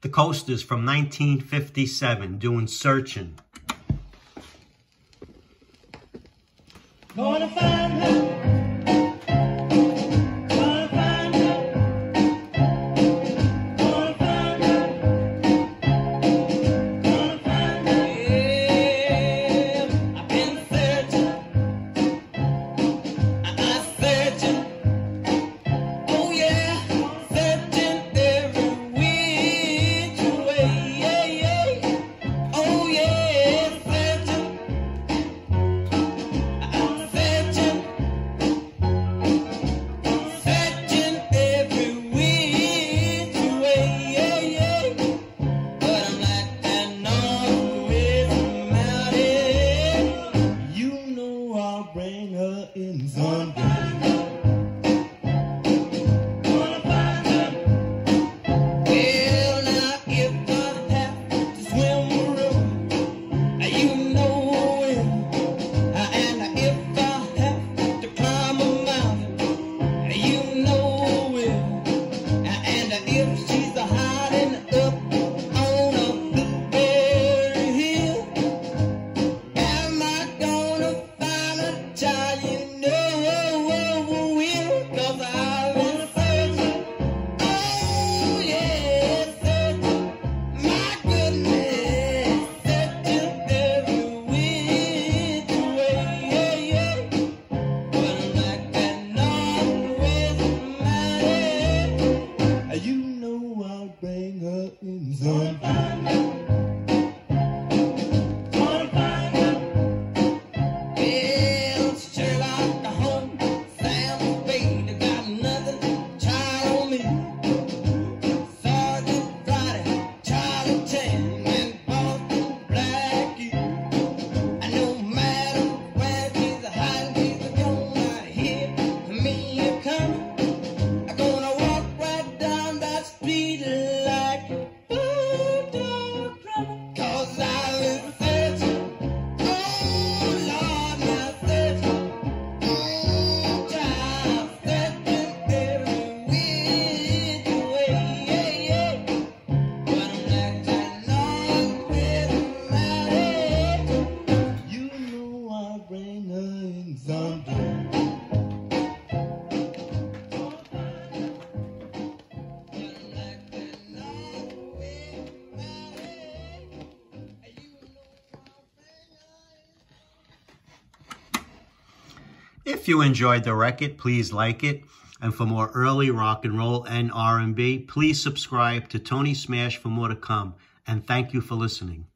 The Coasters from 1957 doing Searchin'. Gonna find her. Bring her in someday. Gonna find her. Well, now if I have to swim a river, you know it. And if I have to climb a mountain, you know it. And if she's hiding up on a blueberry hill, am I gonna find a child? You know will, 'cause I've been searching. Oh yeah, searching. My goodness, searching every which way. But I'm like that northwest mighty. You know I'll bring her in someday. Bring her in someday. If you enjoyed the record, please like it. And for more early rock and roll and R&B, please subscribe to Tony Smash for more to come. And thank you for listening.